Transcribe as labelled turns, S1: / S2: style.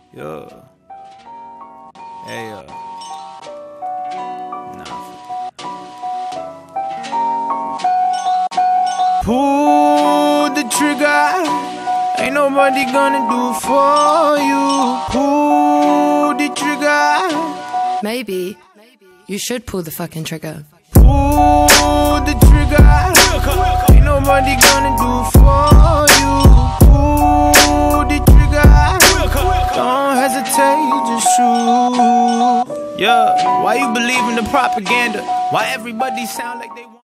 S1: Yeah. Hey, nah. Pull the trigger. Ain't nobody gonna do it for you. Pull the trigger.
S2: Maybe you should pull the fucking trigger.
S1: Pull the trigger. Ain't nobody gonna do it for you. Pull the trigger. Don't hesitate, just shoot. Yeah, why you believe in the propaganda? Why everybody sound like they want